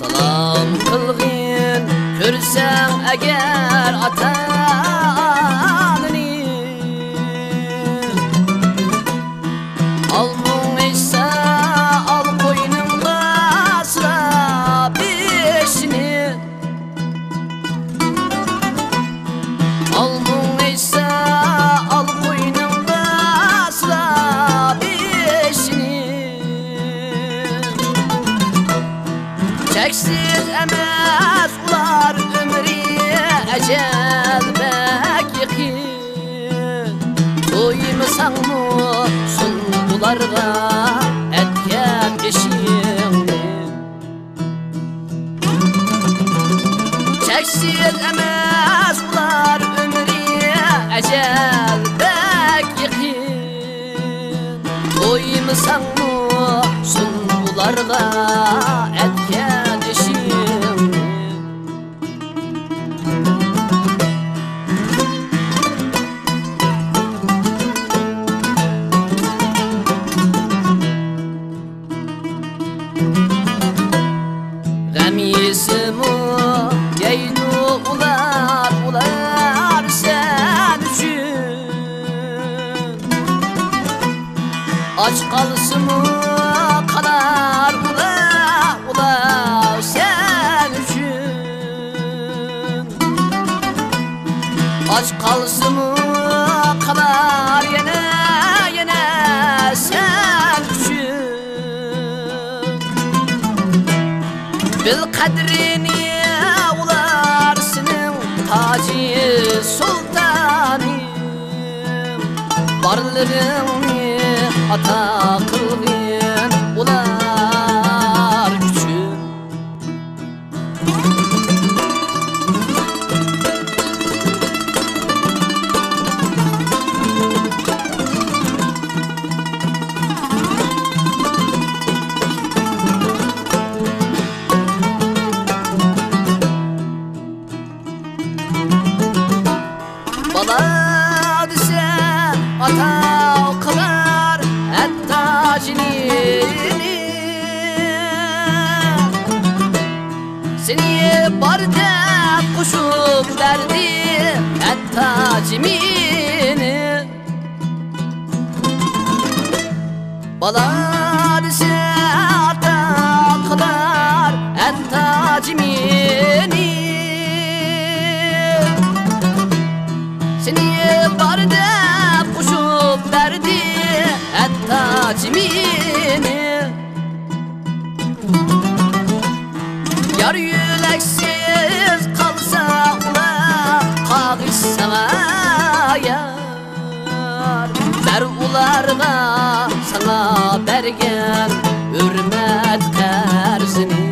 Salam qilgin ko'rsang agar ota-onani, olmung esa ol qo'yningga silab beshini, olmung esa ol qo'yningga silab beshini. Cheksiz emas ular ömri, ecel bek yaqin. To'ymasangmi sun bularga etgan ishingni. Cheksiz emas ular ömri, ecel bek yaqin. To'ymasangmi sun bularga etgan ishingni. G'amisimu yeydi ular sen uchun. Aç qalsınmı qalar ular sen üçün. Aç qalsınmı qalar yana sen üçün. Bil qadrini ular senin tacı sultanım. Barlarını ata qilgin ular üçün. Bala dese ata qılar et-tacini, seni barda qo'shib derdi et-tacimini. Bala dese ata qılar et-tacimini, seni barda qo'shib derdi et-tacimini. Yar yüreksiz kalsa ular qag'ishsa yar. Ber ularga sana bergen hürmet qarzini.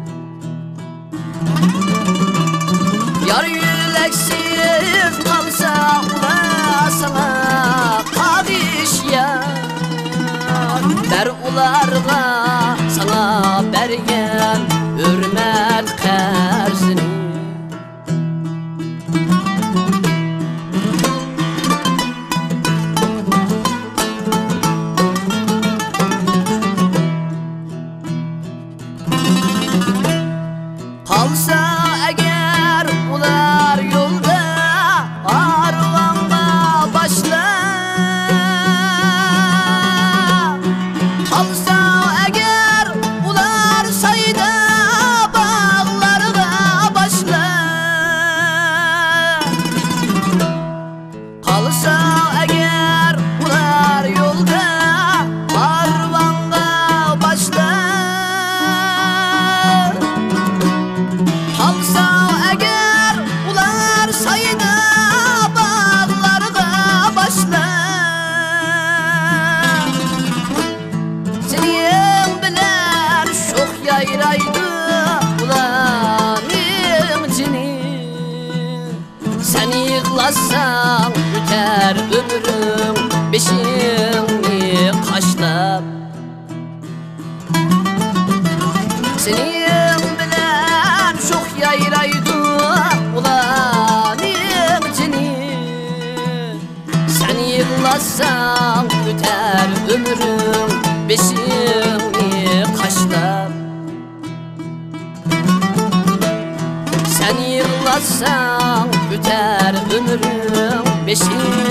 Yar yüreksiz kalsa ular sana qag'ish yar. Ber ularga sana bergen hürmet qarzini. Qalsa agar ular yo'lda arvonga boshlar. Qalsa agar ular sayda bog'larga boshlar. Qalsa agar ular yo'lda arvonga boshlar. Qalsa agar ular sayda bog'larga boshlar. Sening bilan sho'x yayraydi ularning jini. Sen yig'lasang o'tar ömrüm beshingni qashlab. Sening bilan sho'x yayraydi ularning jini. Sen yig'lasang o'tar ömrüm beshingni qashlab. yığlasan büter ömrüm beşik